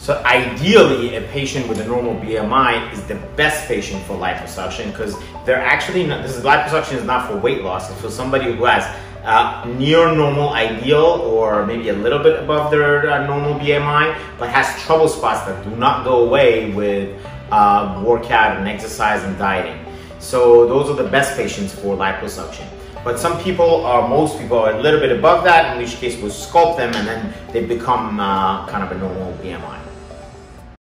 So ideally, a patient with a normal BMI is the best patient for liposuction, because they're actually not, liposuction is not for weight loss. It's for somebody who has near normal ideal, or maybe a little bit above their normal BMI, but has trouble spots that do not go away with workout and exercise and dieting. So those are the best patients for liposuction. But some people, most people are a little bit above that, in which case we'll sculpt them and then they become kind of a normal BMI.